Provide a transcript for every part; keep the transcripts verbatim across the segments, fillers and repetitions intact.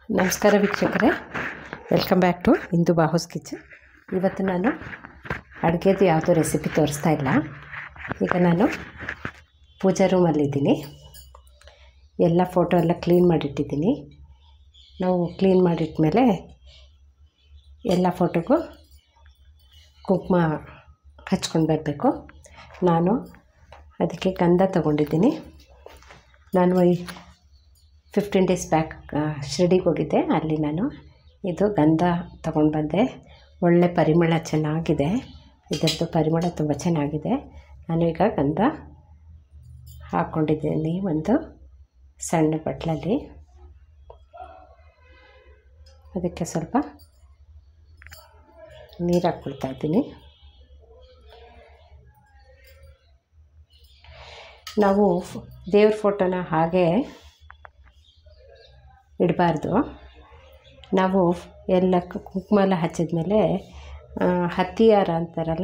ನಮಸ್ಕಾರ ವೀಕ್ಷಕರೇ, welcome back to Indu Bahu's kitchen. ಇವತ್ತು ನಾನು ಅಡುಗೆದು ಯಾವುದೋ ರೆಸಿಪಿ ತೋರಿಸ್ತಾ ಇಲ್ಲ. ಈಗ ನಾನು ಪೂಜಾ ರೂಮಲ್ಲಿದ್ದೀನಿ. ಎಲ್ಲ ಫೋಟೋ ಎಲ್ಲ ಕ್ಲೀನ್ ಮಾಡಿಟ್ಟಿದ್ದೀನಿ. ನಾವು ಕ್ಲೀನ್ ಮಾಡಿಟ್ಮೇಲೆ ಎಲ್ಲ ಫೋಟೋಗೂ ಕುಂಕುಮ ಹಚ್ಕೊಂಡು ಬರಬೇಕು. ನಾನು ಅದಕ್ಕೆ ಗಂಧ ತಗೊಂಡಿದ್ದೀನಿ. ನಾನು ಈ ಫಿಫ್ಟೀನ್ ಡೇಸ್ ಬ್ಯಾಕ್ ಶಿರ್ಡಿಗೆ ಹೋಗಿದ್ದೆ. ಅಲ್ಲಿ ನಾನು ಇದು ಗಂಧ ತಗೊಂಡು ಬಂದೆ. ಒಳ್ಳೆ ಪರಿಮಳ ಚೆನ್ನಾಗಿದೆ. ಇದರದ್ದು ಪರಿಮಳ ತುಂಬ ಚೆನ್ನಾಗಿದೆ. ನಾನು ಈಗ ಗಂಧ ಹಾಕ್ಕೊಂಡಿದ್ದೀನಿ ಒಂದು ಸಣ್ಣ ಬಟ್ಲಲ್ಲಿ. ಅದಕ್ಕೆ ಸ್ವಲ್ಪ ನೀರು ಹಾಕ್ಕೊಳ್ತಾ ಇದ್ದೀನಿ. ನಾವು ದೇವ್ರ ಫೋಟೋನ ಹಾಗೆ ಇಡಬಾರ್ದು. ನಾವು ಎಲ್ಲ ಕುಂಕುಮ ಎಲ್ಲ ಹಚ್ಚಿದ್ಮೇಲೆ ಹತ್ತಿಯಾರ ಅಂತಾರಲ್ಲ,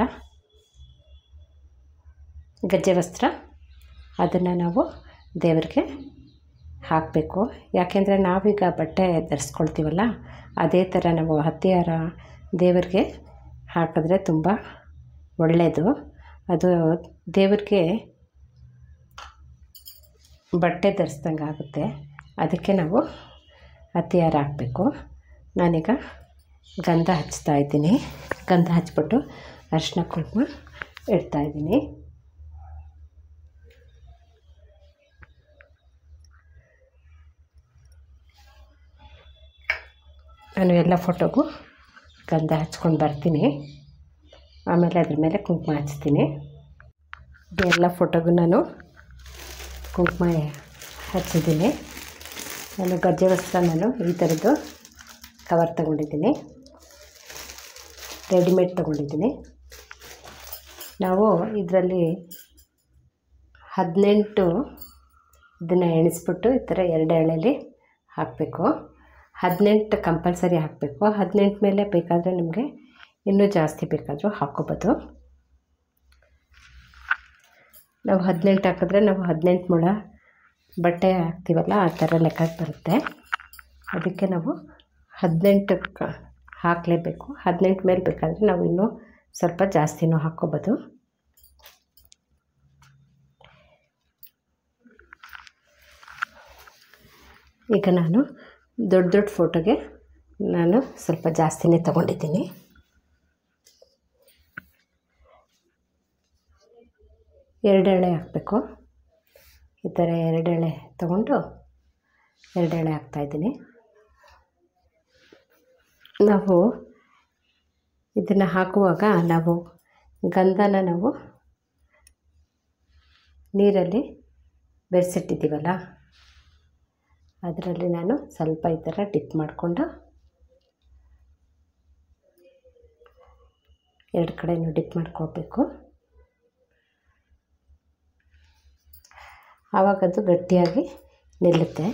ಗಜ್ಜೆ ವಸ್ತ್ರ, ಅದನ್ನು ನಾವು ದೇವರಿಗೆ ಹಾಕಬೇಕು. ಯಾಕೆಂದರೆ ನಾವೀಗ ಬಟ್ಟೆ ಧರಿಸ್ಕೊಳ್ತೀವಲ್ಲ, ಅದೇ ಥರ ನಾವು ಹತ್ತಿಯಾರ ದೇವರಿಗೆ ಹಾಕಿದ್ರೆ ತುಂಬ ಒಳ್ಳೆಯದು. ಅದು ದೇವರಿಗೆ ಬಟ್ಟೆ ಧರಿಸ್ದಂಗೆ ಆಗುತ್ತೆ. ಅದಕ್ಕೆ ನಾವು ಹತ್ತಿಯಾರ ಹಾಕಬೇಕು. ನಾನೀಗ ಗಂಧ ಹಚ್ತಾ ಇದ್ದೀನಿ. ಗಂಧ ಹಚ್ಬಿಟ್ಟು ಅರಿಶಿನ ಕುಂಕುಮ ಇಡ್ತಾಯಿದ್ದೀನಿ. ನಾನು ಎಲ್ಲ ಫೋಟೋಗೂ ಗಂಧ ಹಚ್ಕೊಂಡು ಬರ್ತೀನಿ. ಆಮೇಲೆ ಅದ್ರ ಮೇಲೆ ಕುಂಕುಮ ಹಚ್ತೀನಿ. ಎಲ್ಲ ಫೋಟೋಗೂ ನಾನು ಕುಂಕುಮ ಹಚ್ಚಿದ್ದೀನಿ. ನಾನು ಗಜ್ಜೆ ವಸ್ತ್ರ ನಾನು ಈ ಥರದ್ದು ಕವರ್ ತಗೊಂಡಿದ್ದೀನಿ, ರೆಡಿಮೇಡ್ ತಗೊಂಡಿದ್ದೀನಿ. ನಾವು ಇದರಲ್ಲಿ ಹದಿನೆಂಟು ಇದನ್ನು ಎಣಿಸ್ಬಿಟ್ಟು ಈ ಥರ ಎರಡು ಎಳೆಯಲ್ಲಿ ಹಾಕಬೇಕು. ಹದಿನೆಂಟು ಕಂಪಲ್ಸರಿ ಹಾಕಬೇಕು. ಹದಿನೆಂಟು ಮೇಲೆ ಬೇಕಾದರೆ ನಿಮಗೆ ಇನ್ನೂ ಜಾಸ್ತಿ ಬೇಕಾದರೂ ಹಾಕ್ಕೋಬೋದು. ನಾವು ಹದಿನೆಂಟು ಹಾಕಿದ್ರೆ ನಾವು ಹದಿನೆಂಟು ಮೊಳ ಬಟ್ಟೆ ಹಾಕ್ತೀವಲ್ಲ, ಆ ಥರ ಲೆಕ್ಕಕ್ಕೆ ಬರುತ್ತೆ. ಅದಕ್ಕೆ ನಾವು ಹದಿನೆಂಟಕ್ಕೆ ಹಾಕಲೇಬೇಕು. ಹದಿನೆಂಟು ಮೇಲೆ ಬೇಕಾದರೆ ನಾವು ಇನ್ನೂ ಸ್ವಲ್ಪ ಜಾಸ್ತಿನೂ ಹಾಕ್ಕೋಬೋದು. ಈಗ ನಾನು ದೊಡ್ಡ ದೊಡ್ಡ ಫೋಟೋಗೆ ನಾನು ಸ್ವಲ್ಪ ಜಾಸ್ತಿನೇ ತಗೊಂಡಿದ್ದೀನಿ. ಎರಡು ಎಳೆ ಹಾಕಬೇಕು. ಈ ಥರ ಎರಡು ಎಳೆ ತಗೊಂಡು ಎರಡು ಎಳೆ ಹಾಕ್ತಾಯಿದ್ದೀನಿ. ನಾವು ಇದನ್ನು ಹಾಕುವಾಗ ನಾವು ಗಂಧನ ನಾವು ನೀರಲ್ಲಿ ಬೆರೆಸಿಟ್ಟಿದ್ದೀವಲ್ಲ, ಅದರಲ್ಲಿ ನಾನು ಸ್ವಲ್ಪ ಈ ಥರ ಡಿಪ್ ಮಾಡಿಕೊಂಡು ಎರಡು ಕಡೆಯೂ ಡಿಪ್ ಮಾಡ್ಕೋಬೇಕು. ಆವಾಗದು ಗಟ್ಟಿಯಾಗಿ ನಿಲ್ಲುತ್ತೆ.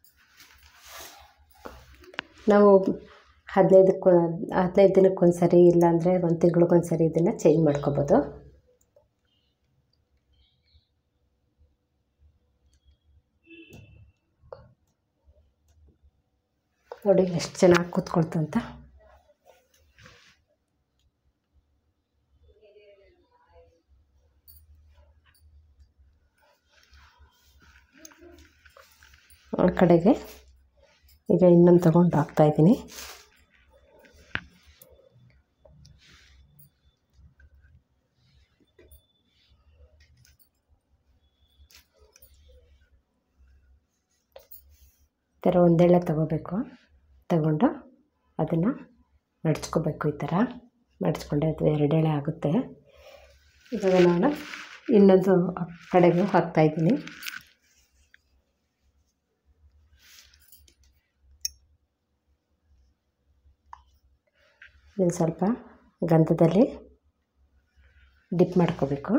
ನಾವು ಹದಿನೈದಕ್ಕೆ ಹದಿನೈದು ದಿನಕ್ಕೊಂದು ಸರಿ, ಇಲ್ಲಾಂದರೆ ಒಂದು ತಿಂಗಳಿಗೊಂದು ಸರಿ ಇದನ್ನು ಚೇಂಜ್ ಮಾಡ್ಕೋಬೋದು. ನೋಡಿ ಎಷ್ಟು ಚೆನ್ನಾಗಿ ಕೂತ್ಕೊಳ್ತು ಅಂತ. ಆ ಕಡೆಗೆ ಈಗ ಇನ್ನೊಂದು ತಗೊಂಡು ಹಾಕ್ತಾಯಿದ್ದೀನಿ. ಈ ಥರ ಒಂದೆಳೆ ತಗೋಬೇಕು. ತಗೊಂಡು ಅದನ್ನು ಮಡಚ್ಕೋಬೇಕು. ಈ ಥರ ಮಡಚ್ಕೊಂಡೆ ಅದು ಎರಡೆಳೆ ಆಗುತ್ತೆ. ಇವಾಗ ನಾನು ಇನ್ನೊಂದು ಕಡೆಗೂ ಹಾಕ್ತಾಯಿದ್ದೀನಿ. ಇದನ್ನು ಸ್ವಲ್ಪ ಗಂಧದಲ್ಲಿ ಡಿಪ್ ಮಾಡ್ಕೋಬೇಕು.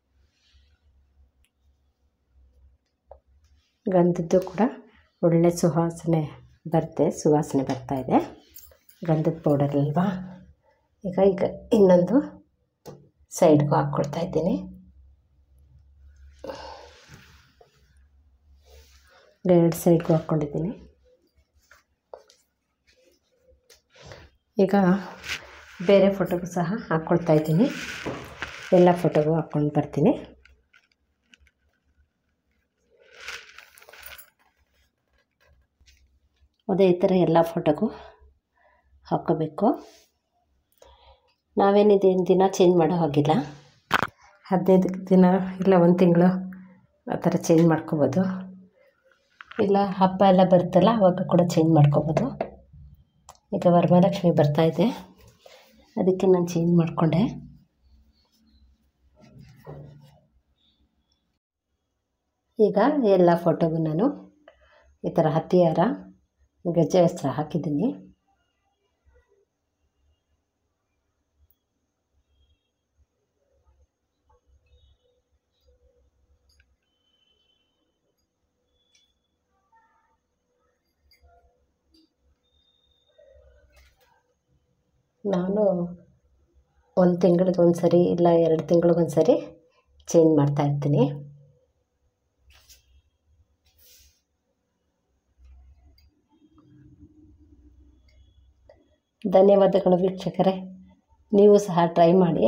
ಗಂಧದ್ದು ಕೂಡ ಒಳ್ಳೆ ಸುವಾಸನೆ ಬರುತ್ತೆ. ಸುವಾಸನೆ ಬರ್ತಾಯಿದೆ ಗಂಧದ ಪೌಡರ್ ಅಲ್ವಾ. ಈಗ ಈಗ ಇನ್ನೊಂದು ಸೈಡ್ಗೂ ಹಾಕ್ಕೊಳ್ತಾ ಇದ್ದೀನಿ. ಎರಡು ಸೈಡ್ಗೂ ಹಾಕ್ಕೊಂಡಿದ್ದೀನಿ. ಈಗ ಬೇರೆ ಫೋಟೋಗೂ ಸಹ ಹಾಕ್ಕೊಳ್ತಾ ಇದ್ದೀನಿ. ಎಲ್ಲ ಫೋಟೋಗೂ ಹಾಕ್ಕೊಂಡು ಬರ್ತೀನಿ. ಅದೇ ಈ ಥರ ಎಲ್ಲ ಫೋಟೋಗೂ ಹಾಕ್ಕೋಬೇಕು. ನಾವೇನಿದೆ ದಿನ ಚೇಂಜ್ ಮಾಡೋ ಹಾಗಿಲ್ಲ. ಹದಿನೈದು ದಿನ ಇಲ್ಲ ಒಂದು ತಿಂಗಳು ಆ ಥರ ಚೇಂಜ್ ಮಾಡ್ಕೋಬೋದು. ಇಲ್ಲ ಹಬ್ಬ ಎಲ್ಲ ಬರುತ್ತಲ್ಲ ಆವಾಗ ಕೂಡ ಚೇಂಜ್ ಮಾಡ್ಕೋಬೋದು. ಈಗ ವರಮಹಾಲಕ್ಷ್ಮಿ ಬರ್ತಾಯಿದೆ, ಅದಕ್ಕೆ ನಾನು ಚೇಂಜ್ ಮಾಡಿಕೊಂಡೆ. ಈಗ ಎಲ್ಲ ಫೋಟೋಗೂ ನಾನು ಈ ಥರ ಹತ್ತಿಯಾರ ಗೆಜ್ಜೆ ವಸ್ತ್ರ ಹಾಕಿದ್ದೀನಿ. ನಾನು ಒಂದು ತಿಂಗಳಿಗೆ ಒಂದು ಸರಿ ಇಲ್ಲ ಎರಡು ತಿಂಗಳಿಗೊಂದು ಸರಿ ಚೇಂಜ್ ಮಾಡ್ತಾಯಿರ್ತೀನಿ. ಧನ್ಯವಾದಗಳು ವೀಕ್ಷಕರೇ, ನೀವು ಸಹ ಟ್ರೈ ಮಾಡಿ.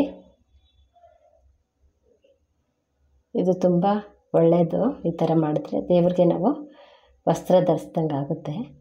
ಇದು ತುಂಬ ಒಳ್ಳೆಯದು. ಈ ಥರ ಮಾಡಿದ್ರೆ ದೇವ್ರಿಗೆ ನಾವು ವಸ್ತ್ರ ಧರಿಸ್ದಂಗೆ ಆಗುತ್ತೆ.